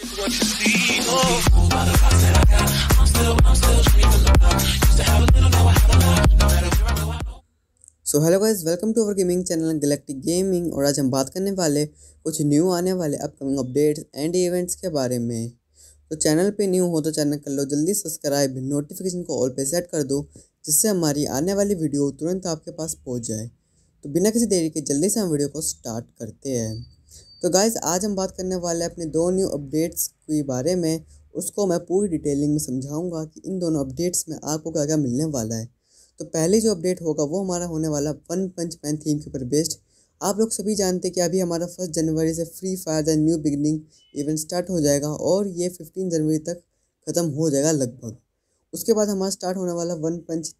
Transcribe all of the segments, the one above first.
what you see. Oh, by the thoughts that I got, I'm still dreaming about. Used to have a little, now I have a lot. No matter where I go, I know. So hello guys, welcome to our gaming channel galactic gaming. और आज हम बात करने वाले कुछ new आने वाले upcoming updates and events के बारे में। तो चैनल पे न्यू हो तो चैनल कर लो जल्दी सब्सक्राइब, नोटिफिकेशन को ऑल पे सेट कर दो, जिससे हमारी आने वाली वीडियो तुरंत आपके पास पहुंच जाए। तो बिना किसी देरी के जल्दी से हम वीडियो को स्टार्ट करते हैं। तो गाइस, आज हम बात करने वाले हैं अपने दो न्यू अपडेट्स के बारे में। उसको मैं पूरी डिटेलिंग में समझाऊंगा कि इन दोनों अपडेट्स में आपको क्या क्या मिलने वाला है। तो पहले जो अपडेट होगा वो हमारा होने वाला वन पंच मैन थीम के ऊपर बेस्ड। आप लोग सभी जानते हैं कि अभी हमारा 1 जनवरी से free fire the new beginning event start हो जाएगा और ये 15 जनवरी तक ख़त्म हो जाएगा लगभग। उसके बाद हमारा स्टार्ट होने वाला वन पंच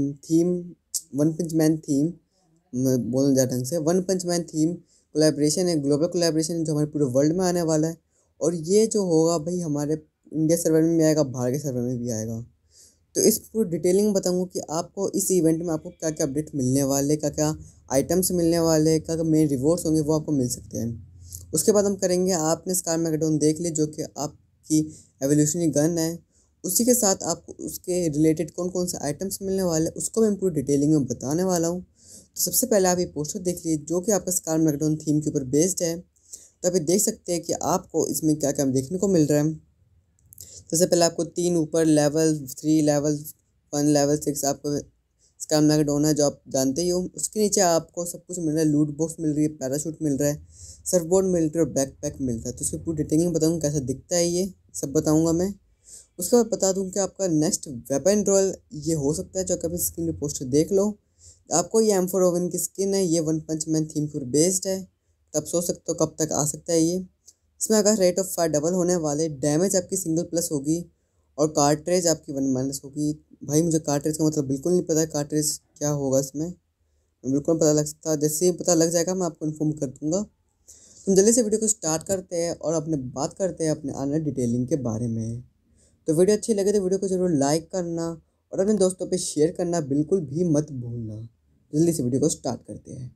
मैन थीम, बोलना जा ढंग से, one punch man theme collaboration है, ग्लोबल कोलैबोरेशन जो हमारे पूरे वर्ल्ड में आने वाला है। और ये जो होगा भाई हमारे इंडिया सर्वर में भी आएगा, बाहर के सर्वर में भी आएगा। तो इस पूरी डिटेलिंग में बताऊंगा कि आपको इस इवेंट में आपको क्या क्या अपडेट मिलने वाले, क्या क्या आइटम्स मिलने वाले, क्या क्या मेन रिवॉर्ड्स होंगे वो आपको मिल सकते हैं। उसके बाद हम करेंगे आपने स्कार मैगडॉन देख ली, जो कि आपकी एवोल्यूशनरी गन है। उसी के साथ आपको उसके रिलेटेड कौन कौन से आइटम्स मिलने वाले उसको मैं पूरी डिटेलिंग में बताने वाला हूँ। तो सबसे पहले आप ये पोस्टर देख लीजिए जो कि आपका स्कार मैगडॉन थीम के ऊपर बेस्ड है। तो आप ये देख सकते हैं कि आपको इसमें क्या क्या देखने को मिल रहा है। सबसे पहले आपको 3 ऊपर लेवल 3, लेवल 1, लेवल 6 आपको स्कार मैगडॉन है जो आप जानते ही हो। उसके नीचे आपको सब कुछ मिल रहा है, लूट बॉक्स मिल रही है, पैराशूट मिल रहा है, सर्फबोर्ड मिल रही है और बैकपैक मिल रहा है। तो उसकी पूरी डिटेलिंग बताऊँगा कैसा दिखता है, ये सब बताऊँगा मैं। उसके बाद बता दूँ कि आपका नेक्स्ट वेपन रोल ये हो सकता है, जो कि अपनी स्क्रीन पे पोस्टर देख लो। आपको ये M4 ओवन की स्किन है, ये वन पंच मैन थीम पर बेस्ड है। तब सोच सकते हो कब तक आ सकता है ये। इसमें अगर रेट ऑफ फायर डबल होने वाले, डैमेज आपकी सिंगल प्लस होगी और कार्ट्रेज आपकी 1 माइनस होगी। भाई मुझे कार्ट्रेज का मतलब बिल्कुल नहीं पता है, कार्ट्रेज क्या होगा इसमें बिल्कुल पता लग सकता है। जैसे ही पता लग जाएगा मैं आपको इन्फॉर्म कर दूँगा। तुम जल्दी से वीडियो को स्टार्ट करते हैं और अपने बात करते हैं अपने आने डिटेलिंग के बारे में। तो वीडियो अच्छी लगे तो वीडियो को जरूर लाइक करना और अपने दोस्तों पे शेयर करना बिल्कुल भी मत भूलना। जल्दी से वीडियो को स्टार्ट करते हैं।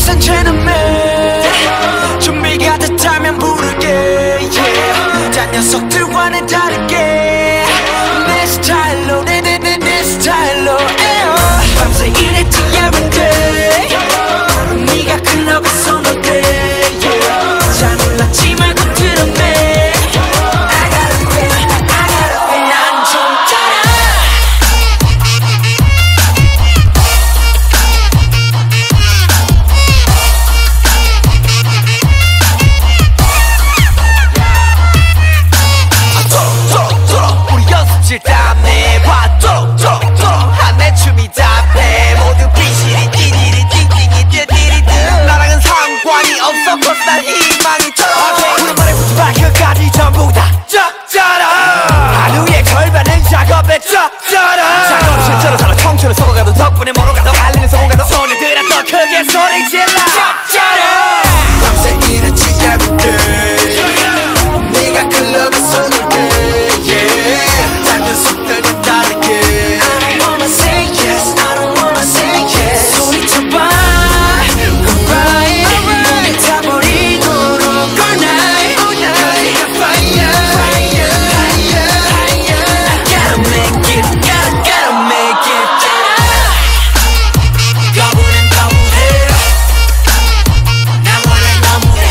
상체는 매 준비가 됐다면 부르게 yeah. 딴 녀석들과는 다르게 내 스타일로 내 스타일로 밤새 일했지 every day 네가 클럽에서 놀 때 잘 몰랐지 말고 들었네 I gotta be 난 좀 달아 우리 연습실 땀내 봐 한내 춤이 답해 모두 비실이 띠디리 띵띵이 띠디리드 나랑은 상관이 없어 cause 난 희망이 쩔어 우리 말에 붙지 마 그까지 전부 다 쩔쩔어 하루의 걸반은 작업에 쩔쩔어 작업실처럼 서로 청춘을 서고 가도 덕분에 뭐로 가도 알리는 성공 가도 손을 들어 더 크게 소리 질러 쩔쩔어 밤새 일했지 everyday 네가 클럽에서 놀 때 yeah 딴 녀석들은 다르게 I don't wanna say yes I don't wanna say yes 소리쳐봐 alright 타버리도록 all night 거리가 fire fire fire I gotta make it gotta make it 거부는 거부해 나 원래 너무해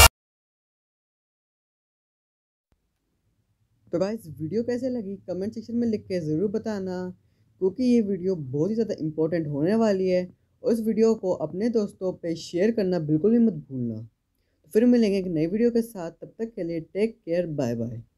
तो guys video कैसे लगी comment section में लिख के ज़रूर बताना, क्योंकि ये वीडियो बहुत ही ज़्यादा इम्पोर्टेंट होने वाली है और इस वीडियो को अपने दोस्तों पे शेयर करना बिल्कुल भी मत भूलना। तो फिर मिलेंगे एक नई वीडियो के साथ, तब तक के लिए टेक केयर, बाय बाय।